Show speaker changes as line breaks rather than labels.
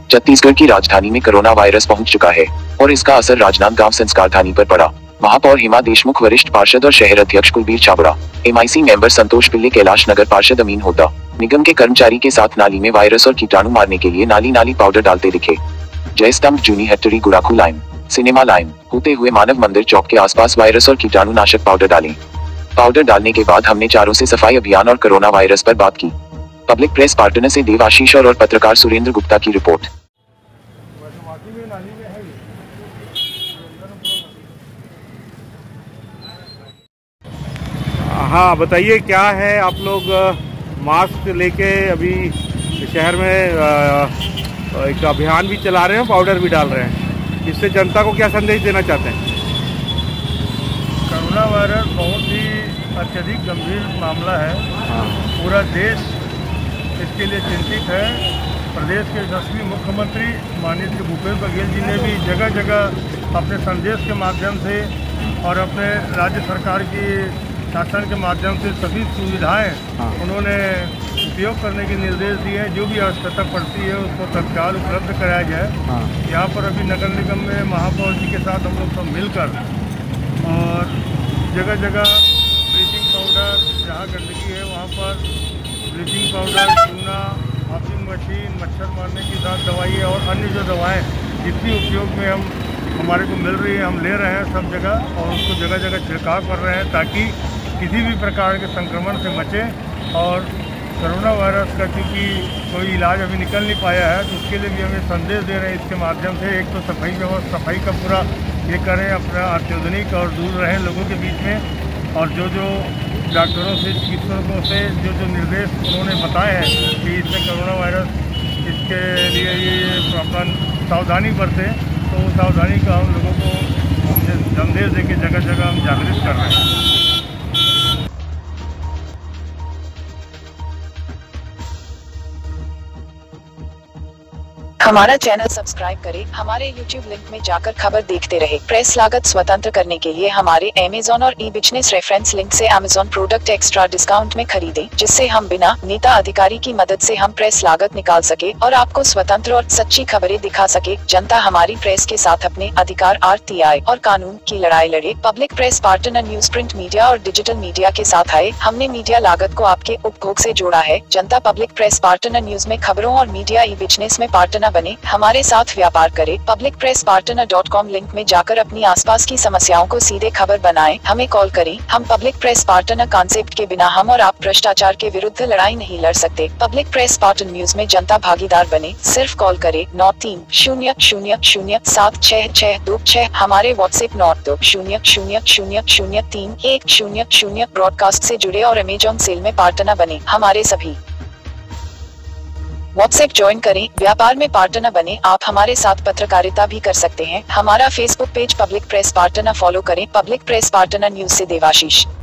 छत्तीसगढ़ की राजधानी में कोरोना वायरस पहुंच चुका है और इसका असर राजनांदगांव संस्कारधानी पर पड़ा। महापौर हिमा देशमुख, वरिष्ठ पार्षद और शहर अध्यक्ष कुलबीर छाबड़ा, MIC मेंबर संतोष पिल्ले, कैलाश नगर पार्षद अमीन होता, निगम के कर्मचारी के साथ नाली में वायरस और कीटाणु मारने के लिए नाली पाउडर डालते दिखे। जय स्तंभ, जूनी हट्टरी, गुड़ाखू लाइन, सिनेमा लाइन होते हुए मानव मंदिर चौक के आसपास वायरस और कीटाणु नाशक पाउडर डालें। पाउडर डालने के बाद हमने चारों से सफाई अभियान और कोरोना वायरस पर बात की। पब्लिक प्रेस पार्टनर से देवाशीष और पत्रकार सुरेंद्र गुप्ता की रिपोर्ट।
हाँ, बताइए क्या है, आप लोग मास्क लेके अभी शहर में एक अभियान भी चला रहे हैं, पाउडर भी डाल रहे हैं, इससे जनता को क्या संदेश देना चाहते हैं?
कोरोना वायरस बहुत ही अत्यधिक गंभीर मामला है। पूरा देश इसके लिए चिंतित है। प्रदेश के यशस्वी मुख्यमंत्री माननीय श्री भूपेश बघेल जी ने भी जगह जगह अपने संदेश के माध्यम से और अपने राज्य सरकार की शासन के माध्यम से सभी सुविधाएं उन्होंने उपयोग करने के निर्देश दिए हैं। जो भी आवश्यकता पड़ती है उसको तत्काल उपलब्ध कराया जाए। यहाँ पर अभी नगर निगम में महापौर जी के साथ हम लोग सब मिलकर और जगह जगह ब्लीचिंग पाउडर, जहाँ गंदगी है वहाँ पर ब्लीचिंग पाउडर, चूना, वॉशिंग मशीन, मच्छर मारने की साथ दवाई और अन्य जो दवाएँ जितनी उपयोग में हमारे को मिल रही है हम ले रहे हैं सब जगह, और उसको जगह जगह छिड़काव कर रहे हैं ताकि किसी भी प्रकार के संक्रमण से बचें। और कोरोना वायरस का क्योंकि कोई इलाज अभी निकल नहीं पाया है तो उसके लिए भी हमें संदेश दे रहे हैं इसके माध्यम से। एक तो सफाई का पूरा ये करें, अपना अत्याधुनिक और दूर रहें लोगों के बीच में, और जो डॉक्टरों से, चिकित्सकों से जो निर्देश उन्होंने बताए हैं कि इसमें कोरोना वायरस, इसके लिए ये अपना सावधानी बरतें, तो सावधानी का हम लोगों को संदेश देके जगह जगह हम जागृत कर रहे हैं।
हमारा चैनल सब्सक्राइब करें, हमारे YouTube लिंक में जाकर खबर देखते रहे। प्रेस लागत स्वतंत्र करने के लिए हमारे Amazon और e-बिजनेस रेफरेंस लिंक से Amazon प्रोडक्ट एक्स्ट्रा डिस्काउंट में खरीदें, जिससे हम बिना नेता अधिकारी की मदद से हम प्रेस लागत निकाल सके और आपको स्वतंत्र और सच्ची खबरें दिखा सके। जनता हमारी प्रेस के साथ अपने अधिकार, RTI और कानून की लड़ाई लड़े। Public press partner news, print media और डिजिटल मीडिया के साथ आए। हमने मीडिया लागत को आपके उपभोग से जोड़ा है। जनता पब्लिक प्रेस पार्टनर न्यूज में खबरों और मीडिया ई-बिजनेस में पार्टनर बने, हमारे साथ व्यापार करें। publicpresspartner.com लिंक में जाकर अपनी आसपास की समस्याओं को सीधे खबर बनाएं, हमें कॉल करें। हम पब्लिक प्रेस पार्टनर कॉन्सेप्ट के बिना हम और आप भ्रष्टाचार के विरुद्ध लड़ाई नहीं लड़ सकते। पब्लिक प्रेस पार्टनर न्यूज में जनता भागीदार बने, सिर्फ कॉल करें 9300076626। हमारे व्हाट्सएप 920000031000। ब्रॉडकास्ट से जुड़े और अमेजॉन सेल में पार्टनर बने, हमारे सभी व्हाट्सएप ज्वाइन करें, व्यापार में पार्टनर बने। आप हमारे साथ पत्रकारिता भी कर सकते हैं। हमारा Facebook page public press partner follow करें। पब्लिक प्रेस पार्टनर न्यूज से देवाशीष।